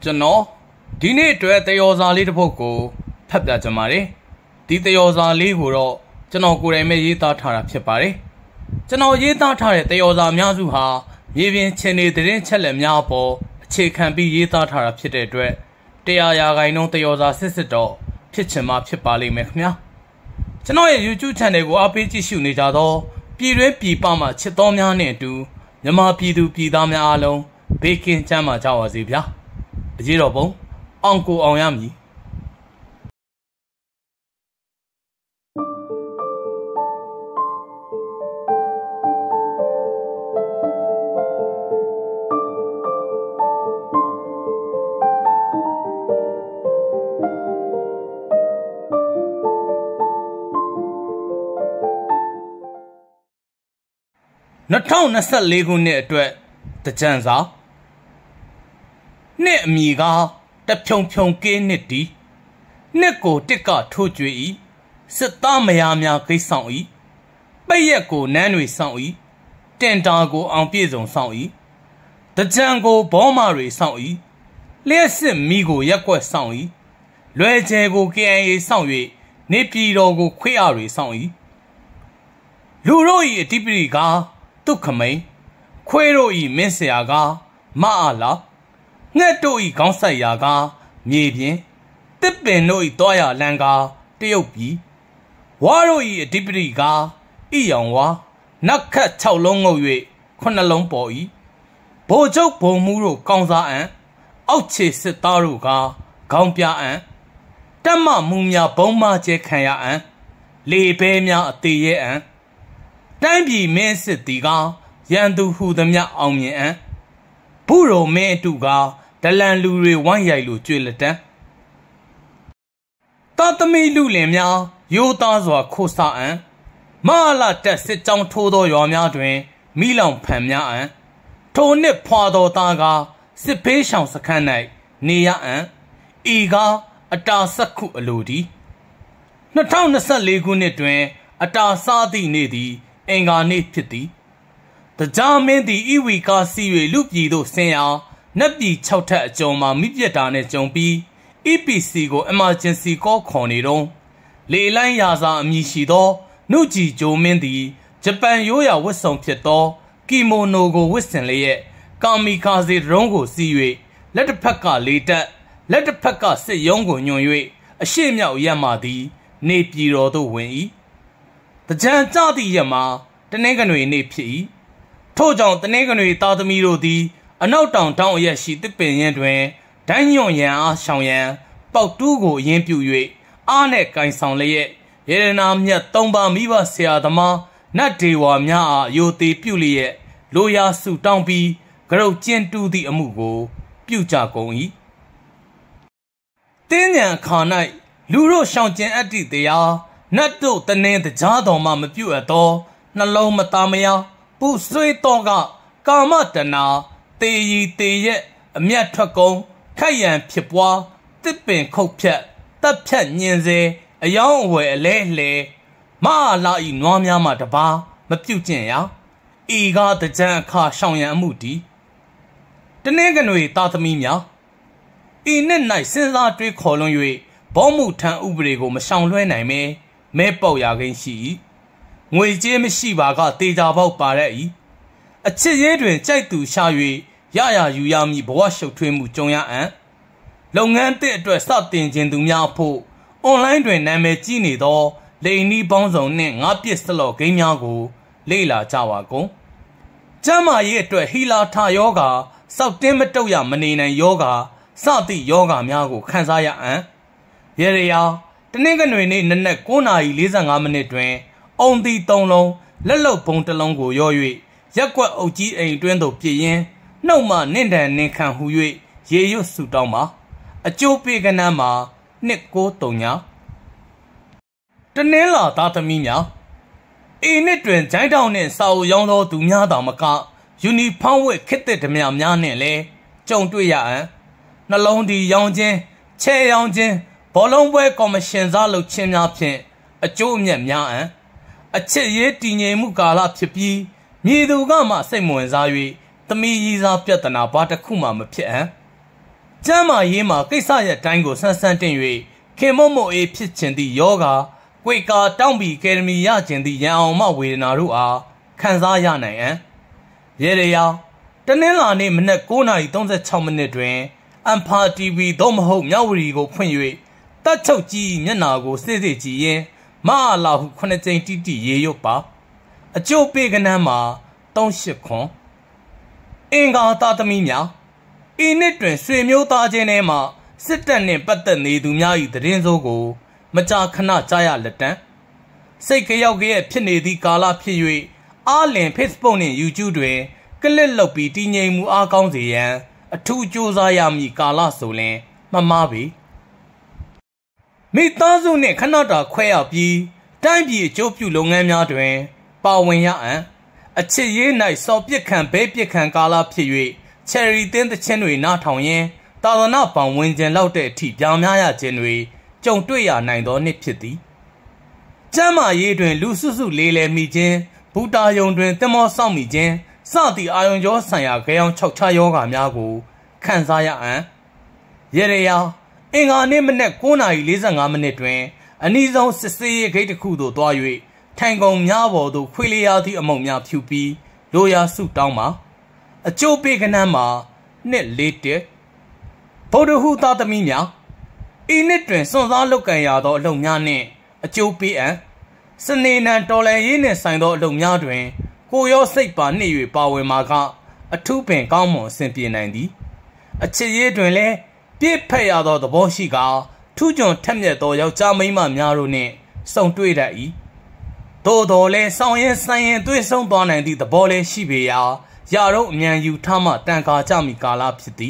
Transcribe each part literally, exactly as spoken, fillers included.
ကျွန်တော်ဒီနေ့အတွက်တယောစာလေးတစ်ပုဒ်ကိုဖတ်ပြကြပါမယ်ဒီတယောစာလေးကိုတော့ကျွန်တော်ကိုယ်တိုင်ပဲရေးသားထားတာဖြစ်ပါတယ်ကျွန်တော်ရေးသားထားတဲ့တယောစာအများစုဟာမြေပြင်ခြေနေသတင်းချက်လက်များအပေါ်အခြေခံပြီးရေးသားထားတာဖြစ်တဲ့အတွက်တရားရာဂိုင်းလုံးတယောစာစစ်စစ်တော့ဖြစ်ချင်မှဖြစ်ပါလိမ့်မယ်ခင်ဗျာကျွန်တော်ရဲ့ YouTube channel ကိုအားပေးကြည့်ရှုနေကြသောပြည်တွင်းပြည်ပမှချစ်တော်များနဲ့အတူမြန်မာပြည်သူပြည်သားများအားလုံးဘေးကင်းချမ်းသာကြပါစေဗျာအကြီးတော်ဘုံအောင်ကိုအောင်ရမည်၂၀၂၄ခုနှစ်အတွက်တကြံစာနှစ်အမိကတဖြုံဖြုံကေးနှစ်ဒီနှစ်ကိုတစ်ကထိုးကြွေ၏စစ်သားမယားများဂိတ်ဆောင်၏ပိတ်ရက်ကိုနန်းတွေဆောင်၏တင်တာကိုအောင်ပြည့်စုံဆောင်၏တကြံကိုဘောမာတွေဆောင်၏လျှက်စစ်မိကိုရက်ွက်ဆောင်၏လွယ်ကျဲကို K I A ဆောင်၍နေပြည်တော်ကိုခွေးအားတွေဆောင်၏လူတို့၏အတိပရိကတုခမိန်ခွေးတို့၏မင်းဆရာကမအားလာငှက်တို့၏ခေါင်းဆိုင်ရာကမြေပြင်တစ်ပင်တို့၏တွားရလန်ကတရုတ်ပြည်ဝါတို့၏အဓိပတိကဣယောင်ဝါနက်ခတ်၆လုံးငုပ်၍ခုနှစ်လုံးပေါ်၏ဗိုလ်ချုပ်ဘုံမှုတို့ကောင်းစားအံအောက်ခြေစစ်သားတို့ကခေါင်းပြအံတက်မမှုများဘုံမကျဲခံရအံလေဘဲများအသေးရဲအံတိုင်းပြည်မင်းစစ်တီကရန်သူဟူသည်မြအောင်မြင်အံဘုရုံမင်းအတူကဒလန်လူတွေဝိုင်းရိုက်လို့ကြွေလက်တန်းတာသမီလူလင်များရိုးသားစွာခိုးစားအံမဟာလတက်စစ်ကြောင်းထိုးသောရွာများတွင်မိလောင်ဖန်များအံထိုနှစ်ဖွာတော်သားကစစ်ဖေးရှောင်စခန်း၌နေရအံဤကအတာဆက်ခုအလိုဒီ၂၀၂၄ခုနှစ်တွင်အတာစားသည့်နေ့သည်အင်္ဂါနေ့ဖြစ်သည်တကြားမင်းသည်ဤဝီကာစီ၍လူပြည်သို့ဆင်းရာနက်ပြည်၆ထပ်အကျော်မှာမိပြက်တာနှင့်ကြုံပြီး E P C ကို emergency call ခေါ်နေတော့လေလိုင်းရာစာအမည်ရှိသောနုကြည်ဂျိုမင်းသည်ဂျပန်ရိုးရာဝတ်စုံဖြစ်သောကီမိုနိုကိုဝတ်ဆင်လျက်ကာမီကာဇေဒရုံးကိုစီး၍လက်တစ်ဖက်ကလေတက်လက်တစ်ဖက်ကစစ်ရုံးကိုညွှန်၍အရှိမြောက်ရက်မှသည်နေပြည်တော်သို့ဝင်၏တကြံကြသည့်ရက်မှာတနင်္ဂနွေနေ့ဖြစ်၏ထို့ကြောင့်တနင်္ဂနွေသားသမီးတို့သည်အနောက်တောင်တောင်အရက်ရှိတစ်ပင်ရင်တွင်ဒိုင်းညွန့်ရန်အားရှောင်ရန်ပေါက်တူးကိုအရင်ပြု၍အားနဲ့ကင်ဆောင်လျက်ရေရနာမြတ်သုံးပါမိဘဆရာသမားနတ်ဒေဝါများအားယိုသေးပြုလျက်လိုရာစုတောင်းပြီးကရုတ်ကျင်းတူးသည့်အမှုကိုပြုကြကုန်၏တင်းညံခါ၌လူတို့ရှောင်ကျင်အပ်သည့်တရားနတ်တို့တနင်တကြားတော်မှမပြုအပ်သောနှလုံးမသားမယားပူဆွေးတော့ကကာမတနာတေရီတေရက်အမျက်ထွက်ကုန်ခက်ရန်ဖြစ်ပွားတစ်ပင်ခုတ်ဖြတ်တပ်ဖြတ်ညင်စေအယောင်းအဝယ်အလဲလှဲမဟာလာဤနွားများမှတပါမပြုတ်ကျင့်ရဤကားတကြံအခါရှောင်ရန်အမှုတည်တနင်္ဂနွေသားသမီးများဤနှစ်၌စဉ်းစားတွေးခေါ်လွန်၍ဘောမှုထံဥပဒေကိုမရှောင်လွှဲနိုင်မဲမဲပေါက်ရကိန်းရှိ၏ငွေကြေးမရှိပါကတေချာပေါက်ပါရ၏အချစ်ရေးတွင်ကြိုက်သူရှာ၍ရရယူရမည်ဘဝရှုပ်ထွေးမှုကြုံရအံ့လုပ်ငန်းသစ်အတွက်စတင်ခြင်းသူများဖို့အွန်လိုင်းတွင်နာမည်ကြီးနေသောလိန်နီးပေါင်းစုံနှင့်ငါးပစ်စလော့ဂိမ်းများကိုလေ့လာကြပါကုန်ကျမ်းမာရေးအတွက်ဟီလာထယောဂါစောက်တင်းမတုတ်ရမနေနိုင်ယောဂါစသည့်ယောဂါများကိုခံစားရအံ့ရေရယာတနင်္ဂနွေနေ့နနက်၉နာရီ၄၅မိနစ်တွင်အုံသီသုံးလုံးလက်လုံပုံတစ်လုံးကိုရော၍ရက်ကွက်အုပ်ကြီးအိမ်တွင်းသို့ပြည့်ရင်နှုတ်မှနင့်တန်နင်ခံဟူ၍ရေရွတ်ဆူတောင်းပါအကျိုးပေးကနန်းမှာနှစ်ကိုတုံညာတနင်္လာသားသမီးများအေနှစ်တွင်ဂျိုင်းတောင်နှင့်စာအုပ်ရောင်းသောသူများတောင်မကယူနီဖောင်းဝတ်ခစ်တဲ့ဓမြများနှင့်လည်းကြုံတွေ့ရအံ့နှလုံးဒီရောင်းခြင်းချဲရောင်းခြင်းဘောလုံးပွဲကော်မရှင်စားလုပ်ခြင်းများဖြင့်အကျိုးအမြတ်များအံ့အချစ်ရေးတည်ငြိမ်မှုကာလဖြစ်ပြီးမြေသူကမှစိတ်မဝင်စား၍သမီးရည်စားပြဿနာဘာတစ်ခုမှမဖြစ်အံ့ကျမ်းမာရေးမှာကိစ္စရဲ့တိုင်းကိုဆန်းဆန်းတင်၍ခင်မုံမို့အေးဖြစ်ခြင်းသည့်ယောဂကွေကာတောင်းပီအကယ်ဒမီရခြင်းသည့်ရန်အောင်မှဝေဒနာတို့အားခံစားရနိုင်အံ့ရေရရာတနင်္လာနေ့မနက်၉နာရီ၃၆မိနစ်တွင်အမ်ဖာ တီဗီ သို့မဟုတ်မြဝတီကိုဖွင့်၍တက်ချုပ်ကြီးမျက်နာကိုစစ်စစ်ကြည့်ရင်မအားလာဟုခုနှစ်ကြိမ်တိတိရေရွတ်ပါအကျိုးပေးကနန်းမှာ၃၈ခွန်အင်္ဂါသားသမီးများဤနှစ်တွင်ဆွေမျိုးသားချင်းထဲမှစစ်တပ်နှင့်ပတ်သက်နေသူများ၏သတင်းစိုးကိုမကြာခဏကြားရလက်တံစိတ်ကြောက်ရဲ့ဖြစ်နေသည့်ကာလဖြစ်၍အားလင် Facebook နှင့် YouTube တွင်ကလစ်လုပ်ပြီးတည်ငြိမ်မှုအားကောင်းစေရန်အထူးကြိုးစားရမည့်ကာလဆိုလျှင်မမှားပေမိသားစုနှင့်ခဏတာခွဲရပြီးတိုင်းပြည်အကျိုးပြုလုပ်ငန်းများတွင်ပါဝင်ရအံ့အချစ်ရေး၌စော်ပြစ်ခံဘဲပြစ်ခံကာလဖြစ်၍ချယ်ရီတင်းသချင်းတွေနားထောင်ရင်းသာသနာပေါင်ဝင်ခြင်းလောက်တဲ့အထိပြောင်းများရခြင်းတွေကြုံတွေ့ရနိုင်သောနှစ်ဖြစ်သည်ကျမ်းမာရေးတွင်လူစုစုလေးလဲမိခြင်းဘူတာယုံတွင်တင်မောဆောက်မိခြင်းစသည့်အာယုံကြောဆိုင်ရာခေယောင်ခြောက်ခြားယောဂများကိုခံစားရအံ့ရေရရာအင်္ဂါနေ့မနက်၉နာရီ၄၅မိနစ်တွင်အနီးဆုံးစစ်စေးရေးဂိတ်တစ်ခုသို့သွား၍ထိုင်ကုန်များပေါ်သို့ခွေလျာသည့်အမုံများဖြူပြီးလိုရာစုတောင်းမှာအကျိုးပေးကနန်းမှာနှစ်လေးတက်ဗုဒ္ဓဟူသားသမီးများဤနှစ်တွင်စွန့်စားလုပ်ကံရသောအလုပ်များနှင့်အကျိုးပေးအံ့စနေနံတော်လန်ရေးနှင့်ဆိုင်သောအလုပ်များတွင်ကိုရောစိတ်ပါနှိပ်၍ပါဝင်မှာကအထူးပင်ကောင်းမွန်အဆင်ပြေနိုင်သည်အချစ်ရေးတွင်လည်းပြည့်ဖက်ရသောသဘောရှိကာထူးချွန်ထက်မြက်သောယောက်ျားမိန်းမများတို့နှင့်စုံတွေ့တတ်၏သို့တော်လည်းဆောင်ရင်ဆိုင်ရင်တွေ့ဆုံသွားနိုင်သည့်သဘောလည်းရှိပေရာရာတော့အမြန်ယူထားမှတန်ခါကြမိကာလဖြစ်သည်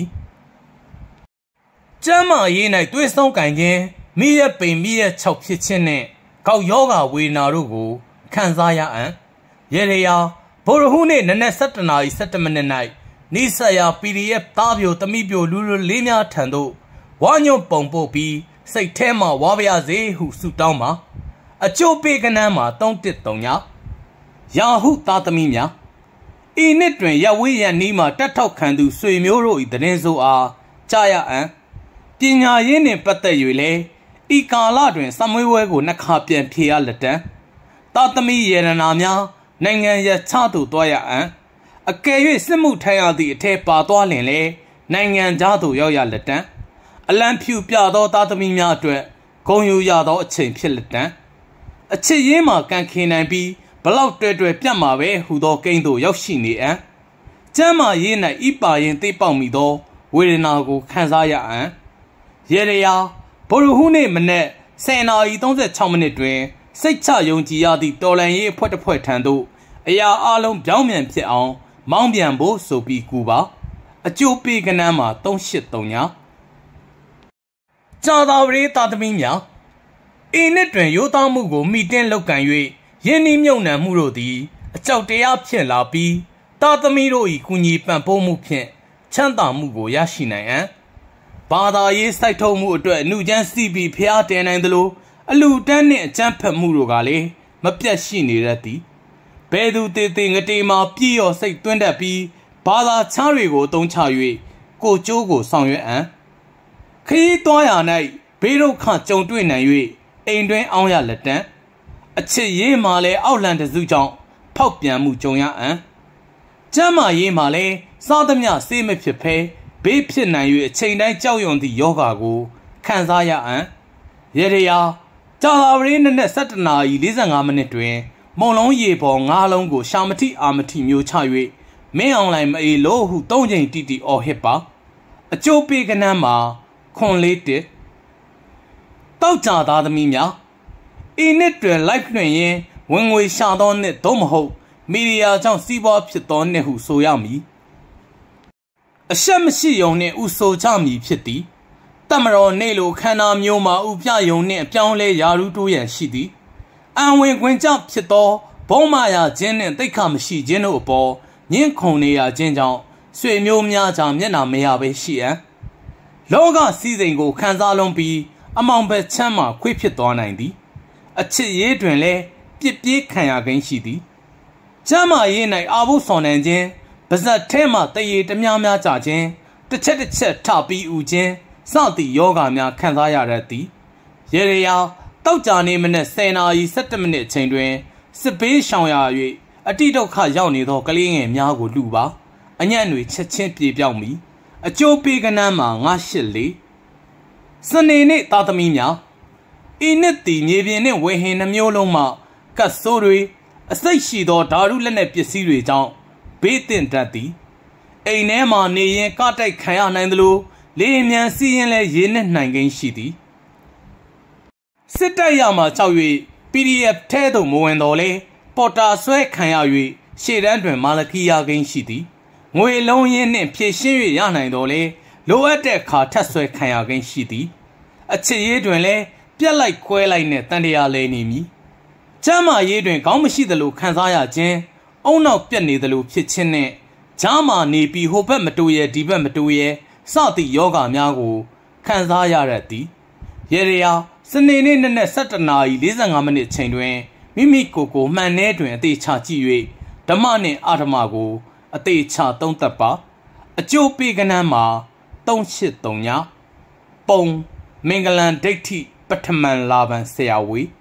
ကျမ်းမာရေး၌တွေ့ဆုံကင်ခြင်းမိရဲ့ပိန်မိရဲ့၆ဖြစ်ခြင်းနှင့်ကောက်ယောဂဝေဒနာတို့ကိုခံစားရအံ့ရေရရာဗိုလ်ရဟုနှင့်နနက်၁၇နာရီ၁၁မိနစ်၌နိဆရာ ပီဒီအက်ဖ် သားပြိုသမီးပြိုလူလူလေးများထံသို့ဝါညွန့်ပုံပို့ပြီးစိတ်ထဲမှဝါပါရစေဟုဆုတောင်းပါအကျိုးပေးကနန်းမှာ၃၁၃ညရာဟုသားသမီးများဤနှစ်တွင်ရဝေးရန်နီးမှတက်ထောက်ခံသူဆွေမျိုးတို့၏သတင်းစိုးအားကြားရအံ့ပညာရေးနှင့်ပတ်သက်၍လည်းဤကာလတွင်စမွေးဝဲကိုနှစ်ခါပြန်ဖြေရလက်တံသားသမီးယေရနာများနိုင်ငံရခြားသို့တွားရအံ့အကယ်၍စစ်မှုထမ်းရသည့်အထက်ပါသွားလင်လေနိုင်ငံသားသို့ရောက်ရလက်တံအလံဖြူပြသောသားသမီးများအတွက်ဂုဏ်ယူရသောအချိန်ဖြစ်လက်တံအချစ်ရင်းမှာကန်ခင်နိုင်ပြီးဘလောက်တွဲတွဲပြတ်မှာပဲဟူသောကိန်းသို့ရောက်ရှိနေအံ့ကျမ်းမာရေး၌ဤပါရင်သိပေါက်မိသောဝေဒနာကိုခံစားရအံ့ရေရရာဗိုလ်ရဟုနှင့်မနက်၁၀နာရီ၃၆မိနစ်တွင်စိတ်ချယုံကြည်ရသည့်တော်လန်ရေးအဖွဲ့တစ်ဖွဲ့ထံသို့အရာအလုံးပြောင်းပြန်ဖြစ်အောင်မောင်းပြန်ဖို့ဆိုပြီးကူပါအကျိုးပေးကနန်းမှာ၃၈၃ညကြာသာဝရေးသားသမီးများဤနှစ်တွင်ရိုးသားမှုကိုမိတင်းလောက်ကန်၍ယင်းနှီးမြုပ်နှံမှုတို့သည်အကြောက်တရားဖြစ်လာပြီးသားသမီးတို့၏ကူညီပံ့ပိုးမှုဖြင့်ချမ်းသာမှုကိုရရှိနိုင်အံ့ဘာသာရေးစိုက်ထုတ်မှုအတွက်အမှုကျန်းစီပြီးဖျားတင်နိုင်သလိုအလူတန်းနှင့်အကျန်းဖက်မှုတို့ကလည်းမပြတ်ရှိနေရသည်ဘယ်သူတေတေငတေမှာပြည့်ရောစိတ်သွင်းတတ်ပြီးဘာသာချားတွေကိုအသုံးချ၍ကိုကျိုးကိုဆောင်ရွက်အံ့ခရီးသွားရာ၌ဘေးဒုက္ခကြုံတွေ့နိုင်၍အိမ်တွင်အောင်ရလက်တံအချစ်ရေးမှာလည်းအောက်လန်တစုကြောင့်ဖောက်ပြန်မှုကြုံရအံ့ကျမ်းမာရေးမှာလည်းစားသမျှစေးမဖြစ်ဖဲဘေးဖြစ်နိုင်၍အချိန်တိုင်းကြောက်ရွံ့သည့်ယောဂါကိုခံစားရအံ့ရေရရာကြာသာဝရေးနနက်၁၇နာရီ၄၅မိနစ်တွင်မုံလုံးရေပေါ်ငါးလုံးကိုရှာမတိအာမတိမျိုးချ၍မင်းအောင်လိုက်မအေးလို့ဟုသုံးချိန်တီတီအော်ဟစ်ပါအကျိုးပေးကနန်းမှာခွန်လေးတစ်တောက်ကြသားသမီးများဤနှစ်တွင် live လွှင့်ရင်းဝင်ငွေရှာသောနှစ်သို့မဟုတ်မီဒီယာကြောင့်စီးပွားဖြစ်သောနှစ်ဟုဆိုရမည်အရှက်မရှိယုံနှင့်ဥဆိုကြမည်ဖြစ်သည်တမတော်နေလိုခန္ဓာမျိုးမှာဥပြယုံနှင့်အပြောင်းလဲရာထူးတိုးရန်ရှိသည်အံဝင်ခွင်ကြဖြစ်သောဘုံမာယာခြင်းနှင့်တိတ်ခမရှိခြင်းတို့အပေါ်ညှင်းခုန်နေရခြင်းကြောင့်ဆွေမျိုးများကြောင့်မျက်နာမရပဲရှိအံ့လောကစည်းစိမ်ကိုခံစားလုံးပြီးအမောင်ဘက်ချမ်းမှခွေးဖြစ်သွားနိုင်သည်အချစ်ရေးတွင်လည်းပြစ်ပြေးခံရကိန်းရှိသည်ကျမ်းမာရေး၌အာဘုဆောင်နိုင်ခြင်းပါဇက်ထဲမှတရေတများများကြခြင်းတတစ်ချက်တစ်ချက်ထပြီးဥချင်းစသည့်ယောဂများခံစားရတတ်သည်ရေရရာတောက်ကြနေမနဲ့ဆယ်နာရီ၁၁မိနစ်အချိန်တွင်စစ်ဘေးရှောင်ရ၍အတိဒုက္ခရောက်နေသောကလေးငယ်များကိုလူပါအညံ့တွေချက်ချင်းပြေပြောက်မီအကျိုးပေးကနန်းမှာငါရှစ်လေးစနေနေ့သားသမီးများဤနှစ်သည်မြေပြင်နှင့်ဝေဟင်နှမျိုးလုံးမှကတ်ဆိုးတွေအစိတ်ရှိသောဓာတုလက်နက်ပစ္စည်းတွေကြောင့်ဘေးတင်တတ်သည်အိမ်ထဲမှနေရင်ကတိုက်ခံရနိုင်သလိုလေမြန်စီးရင်လည်းရေနစ်နိုင်ကိန်းရှိသည်စစ်တပ်ရမှကြောက်၍ပီဒီအက်ဖ် ထဲသို့မဝင်တော်လဲပေါ်တာဆွဲခံရ၍ရှေ့တန်းတွင်မာလကီယာကိန်းရှိသည်ငွေလုံးရင်းနှင့်ဖြည့်ရှင်း၍ရနိုင်တော်လဲလိုအပ်တဲ့အခါထပ်ဆွဲခံရကိန်းရှိသည်အချစ်ရေးတွင်လည်းပြက်လိုက်ခွဲလိုက်နဲ့တန်တရားလဲနေမည်ကျမ်းမာရေးတွင်ခေါင်းမရှိသလိုခံစားရခြင်းအုံနောက်ပြက်နေသလိုဖြစ်ခြင်းနှင့်ဂျားမာနေပြီးဟိုဘက်မတိုးရဲဒီဘက်မတိုးရဲစသည့်ယောဂများကိုခံစားရတတ်သည်ရေရရာစနေနေ့နက်နက်၁၇နာရီ၄၅မိနစ်အချိန်တွင်မိမိကိုယ်ကိုမှန်ထဲတွင်အသေးချကြည့်၍ဓမ္မနှင့်အဓမ္မကိုအသေးချသုံးသပ်ပါအကျိုးပေးကနန်းမှာ၃၈၃ညပုံမင်္ဂလံဒိဋ္ဌိပထမန်လာဗန်ဆရာဝေ